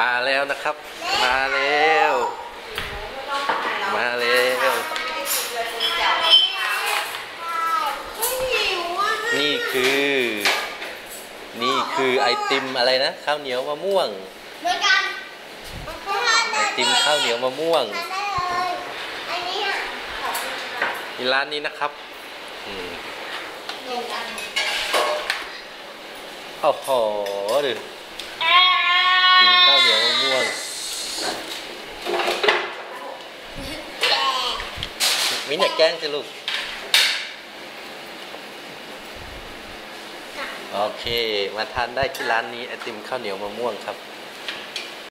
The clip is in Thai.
มาแล้วนะครับมาแล้วมาแล้วนี่คือไอติมอะไรนะข้าวเหนียวมะม่วงเหมือนกันไอติมข้าวเหนียวมะม่วงที่ร้านนี้นะครับโอ้โหดูกินข้าวเหนียวมะม่วงมิ้นอย่าแกล้งสิลูกโอเคมาทานได้ที่ร้านนี้ไอติมข้าวเหนียวมะม่วงครับ